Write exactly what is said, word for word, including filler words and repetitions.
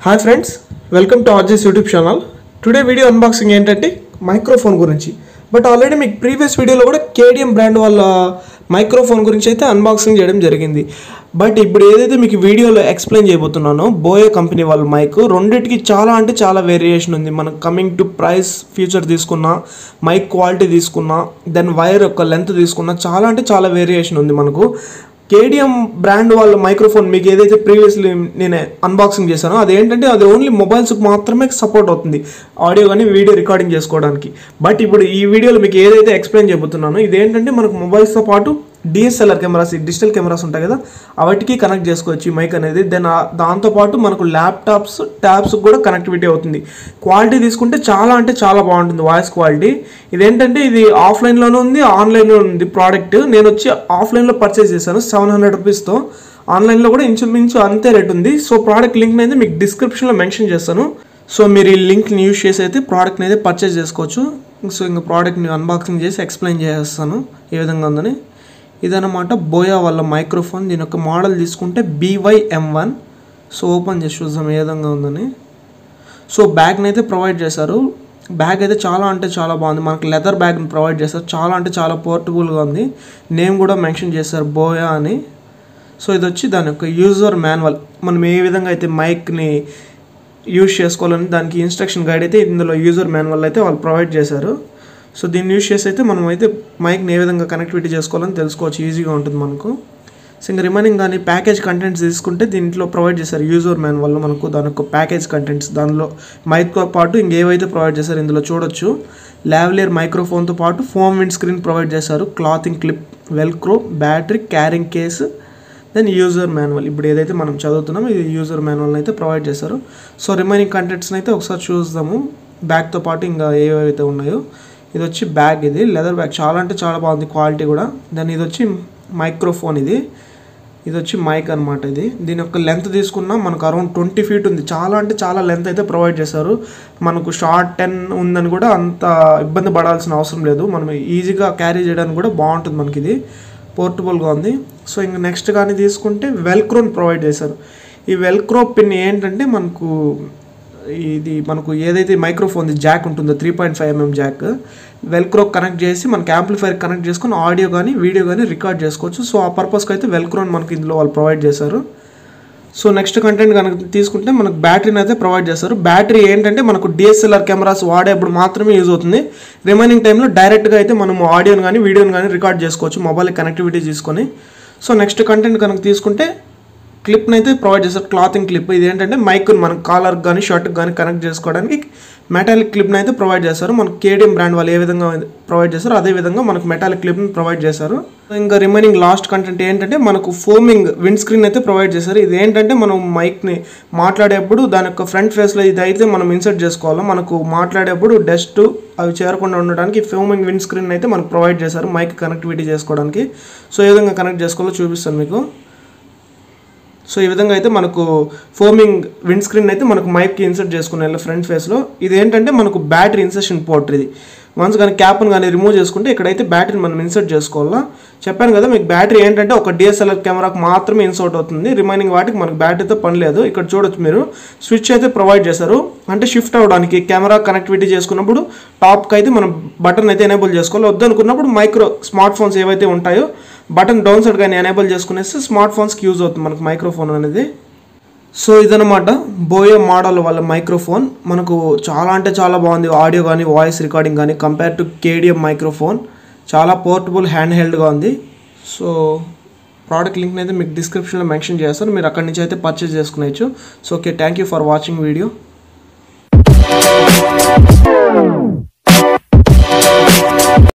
Hi friends, welcome to RG's YouTube channel. Today video unboxing ఏంటంటే microphone గురించి. But already మీకు previous వీడియోలో కూడా కేడిఎం బ్రాండ్ వాళ్ళ మైక్రోఫోన్ గురించి అయితే అన్బాక్సింగ్ చేయడం జరిగింది. బట్ ఇప్పుడు ఏదైతే మీకు వీడియోలో ఎక్స్ప్లెయిన్ చేయబోతున్నానో బోయే కంపెనీ వాళ్ళ మైక్, రెండింటికి చాలా అంటే చాలా వేరియేషన్ ఉంది. మనకు కమింగ్ టు ప్రైస్, ఫీచర్ తీసుకున్నా, మైక్ క్వాలిటీ తీసుకున్నా, దెన్ వైర్ యొక్క లెంత్ తీసుకున్నా, చాలా అంటే చాలా వేరియేషన్ ఉంది మనకు. కేడిఎం బ్రాండ్ వాళ్ళ మైక్రోఫోన్ మీకు ఏదైతే ప్రీవియస్లీ నేను అన్బాక్సింగ్ చేశానో అదేంటంటే అది ఓన్లీ మొబైల్స్కి మాత్రమే సపోర్ట్ అవుతుంది, ఆడియో కానీ వీడియో రికార్డింగ్ చేసుకోవడానికి. బట్ ఇప్పుడు ఈ వీడియోలో మీకు ఏదైతే ఎక్స్ప్లెయిన్ చేయబోతున్నానో ఇదేంటంటే మనకు మొబైల్స్తో పాటు డిఎస్ఎల్ఆర్ కెమెరాస్, డిజిటల్ కెమెరాస్ ఉంటాయి కదా, వాటికి కనెక్ట్ చేసుకోవచ్చు ఈ మైక్ అనేది. దెన్ దాంతోపాటు మనకు ల్యాప్టాప్స్, ట్యాబ్స్ కూడా కనెక్టివిటీ అవుతుంది. క్వాలిటీ తీసుకుంటే చాలా అంటే చాలా బాగుంటుంది వాయిస్ క్వాలిటీ. ఇదేంటంటే ఇది ఆఫ్లైన్లోనే ఉంది, ఆన్లైన్లో ఉంది ప్రోడక్ట్. నేను వచ్చి ఆఫ్లైన్లో పర్చేస్ చేశాను సెవెన్ హండ్రెడ్ రూపీస్తో. ఆన్లైన్లో కూడా ఇంచుమించు అంతే రేట్ ఉంది. సో ప్రోడక్ట్ లింక్ అయితే మీకు డిస్క్రిప్షన్లో మెన్షన్ చేస్తాను. సో మీరు ఈ లింక్ని యూజ్ చేసి అయితే ప్రోడక్ట్ని అయితే పర్చేస్ చేసుకోవచ్చు. సో ఇంకా ప్రోడక్ట్ని అన్బాక్సింగ్ చేసి ఎక్స్ప్లెయిన్ చేస్తాను ఏ విధంగా ఉందని. ఇదన్నమాట బోయా వాళ్ళ మైక్రోఫోన్. దీని యొక్క మోడల్ తీసుకుంటే BY M one. So open చేసి చూద్దాం ఏ విధంగా ఉందని. సో బ్యాగ్ని అయితే ప్రొవైడ్ చేశారు. బ్యాగ్ అయితే చాలా అంటే చాలా బాగుంది. మనకు లెదర్ బ్యాగ్ని ప్రొవైడ్ చేశారు. చాలా అంటే చాలా పోర్టబుల్గా ఉంది. నేమ్ కూడా మెన్షన్ చేశారు బోయా అని. సో ఇది వచ్చి దాని యొక్క యూజర్ మాన్యువల్. మనం ఏ విధంగా అయితే మైక్ని యూజ్ చేసుకోవాలని దానికి ఇన్స్ట్రక్షన్ గైడ్ అయితే ఇందులో యూజర్ మాన్యువల్ అయితే వాళ్ళు ప్రొవైడ్ చేశారు. సో దీన్ని యూజ్ చేసి అయితే మనం అయితే మైక్ని ఏ విధంగా కనెక్టివిటీ చేసుకోవాలని తెలుసుకోవచ్చు, ఈజీగా ఉంటుంది మనకు. సో ఇంకా రిమైనింగ్ కానీ ప్యాకేజ్ కంటెంట్స్ తీసుకుంటే దీంట్లో ప్రొవైడ్ చేశారు యూజర్ మాన్యువల్లో మనకు దాని యొక్క ప్యాకేజ్ కంటెంట్స్. దానిలో మైక్తో పాటు ఇంకేవైతే ప్రొవైడ్ చేశారు ఇందులో చూడొచ్చు. లావ్లియర్ మైక్రోఫోన్తో పాటు ఫోమ్ విండ్ స్క్రీన్ ప్రొవైడ్ చేశారు, clothing clip, velcro, battery, carrying case, then user manual. ఇప్పుడు ఏదైతే మనం చదువుతున్నామో ఇది యూజర్ మాన్యువల్ని అయితే ప్రొవైడ్ చేశారు. సో రిమైనింగ్ కంటెంట్స్ని అయితే ఒకసారి చూద్దాము బ్యాగ్తో పాటు ఇంకా ఏవైతే ఉన్నాయో. ఇది వచ్చి బ్యాగ్, ఇది లెదర్ బ్యాగ్, చాలా అంటే చాలా బాగుంది క్వాలిటీ కూడా. దాని ఇది వచ్చి మైక్రోఫోన్, ఇది ఇది వచ్చి మైక్ అనమాట. ఇది దీని యొక్క లెంత్ తీసుకున్నా మనకు అరౌండ్ ట్వంటీ ఫీట్ ఉంది. చాలా అంటే చాలా లెంత్ అయితే ప్రొవైడ్ చేశారు. మనకు షార్ట్ టెన్ ఉందని కూడా అంత ఇబ్బంది పడాల్సిన అవసరం లేదు. మనం ఈజీగా క్యారీ చేయడానికి కూడా బాగుంటుంది మనకి. ఇది పోర్టబుల్గా ఉంది. సో ఇంక నెక్స్ట్ కానీ తీసుకుంటే వెల్క్రోని ప్రొవైడ్ చేశారు. ఈ వెల్క్రో పిన్ ఏంటంటే మనకు ఇది మనకు ఏదైతే మైక్రోఫోన్ జాక్ ఉంటుందో three point five mm jack, velcro connect చేసి మనకి యాంప్లిఫైర్ కనెక్ట్ చేసుకొని ఆడియో కానీ వీడియో కానీ రికార్డ్ చేసుకోవచ్చు. సో ఆ పర్పస్కి అయితే వెల్క్రోని మనకి ఇందులో వాళ్ళు ప్రొవైడ్ చేశారు. సో నెక్స్ట్ కంటెంట్ కనుక తీసుకుంటే మనకు బ్యాటరీని అయితే ప్రొవైడ్ చేస్తారు. బ్యాటరీ ఏంటంటే మనకు డిఎస్ఎల్ఆర్ కెమెరాస్ వాడేప్పుడు మాత్రమే యూజ్ అవుతుంది. రిమైనింగ్ టైంలో డైరెక్ట్గా అయితే మనం ఆడియోని కానీ వీడియోని కానీ రికార్డ్ చేసుకోవచ్చు మొబైల్ కనెక్టివిటీ తీసుకొని. సో నెక్స్ట్ కంటెంట్ కనుక తీసుకుంటే క్లిప్ని అయితే ప్రొవైడ్ చేస్తారు, క్లాతింగ్ క్లిప్. ఇది ఏంటంటే మైక్ మనకు కాలర్కి కానీ షర్ట్కి కానీ కనెక్ట్ చేసుకోవడానికి మెటాలిక్ క్లిప్ని అయితే ప్రొవైడ్ చేస్తారు. మనకు కేడిఎం బ్రాండ్ వాళ్ళు ఏ విధంగా ప్రొవైడ్ చేస్తారో అదే విధంగా మనకు మెటాలిక్ క్లిప్ని ప్రొవైడ్ చేశారు. ఇంకా రిమైనింగ్ లాస్ట్ కంటెంట్ ఏంటంటే మనకు ఫోమింగ్ విండ్ స్క్రీన్ అయితే ప్రొవైడ్ చేశారు. ఇది ఏంటంటే మనం మైక్ని మాట్లాడేప్పుడు దాని యొక్క ఫ్రంట్ ఫేస్లో ఇది అయితే మనం ఇన్సర్ట్ చేసుకోవాలి. మనకు మాట్లాడేప్పుడు డస్ట్ అవి చేరకుండా ఉండడానికి ఫోమింగ్ విండ్ స్క్రీన్ అయితే మనకు ప్రొవైడ్ చేశారు మైక్ కనెక్టివిటీ చేసుకోవడానికి. సో ఏ విధంగా కనెక్ట్ చేసుకోవాలో చూపిస్తాను మీకు. సో ఈ విధంగా అయితే మనకు ఫోమింగ్ విండ్ స్క్రీన్ అయితే మనకు మైక్కి ఇన్సర్ట్ చేసుకునే ఫ్రంట్ ఫేస్లో. ఇది ఏంటంటే మనకు బ్యాటరీ ఇన్సర్షన్ పోర్ట్. ఇది వన్స్ కానీ క్యాప్ను కానీ రిమూవ్ చేసుకుంటే ఇక్కడైతే బ్యాటరీని మనం ఇన్సర్ట్ చేసుకోవాలా. చెప్పాను కదా మీకు బ్యాటరీ ఏంటంటే ఒక డిఎస్ఎల్ఆర్ కెమెరాకు మాత్రమే ఇన్సర్ట్ అవుతుంది, రిమైనింగ్ వాటికి మనకు బ్యాటరీతో పని లేదు. ఇక్కడ చూడొచ్చు మీరు స్విచ్ అయితే ప్రొవైడ్ చేశారు. అంటే షిఫ్ట్ అవ్వడానికి కెమెరా కనెక్టివిటీ చేసుకున్నప్పుడు టాప్కి అయితే మనం బటన్ అయితే ఎనేబుల్ చేసుకోవాలి. వద్దనుకున్నప్పుడు మైక్రో స్మార్ట్ ఫోన్స్ ఏవైతే ఉంటాయో బటన్ డౌన్ సైడ్ కానీ ఎనేబుల్ చేసుకునేస్తే స్మార్ట్ ఫోన్స్కి యూజ్ అవుతుంది మనకు మైక్రోఫోన్ అనేది. సో ఇదన్నమాట బోయే మోడల్ వాళ్ళ మైక్రోఫోన్. మనకు చాలా అంటే చాలా బాగుంది, ఆడియో కానీ వాయిస్ రికార్డింగ్ కానీ కంపేర్ టు కేడిఎం మైక్రోఫోన్. చాలా పోర్టబుల్, హ్యాండ్ హెల్డ్గా ఉంది. సో ప్రోడక్ట్ లింక్ని అయితే మీకు డిస్క్రిప్షన్లో మెన్షన్ చేస్తాను, మీరు అక్కడి నుంచి అయితే పర్చేస్ చేసుకునేచ్చు. So okay, thank you for watching video.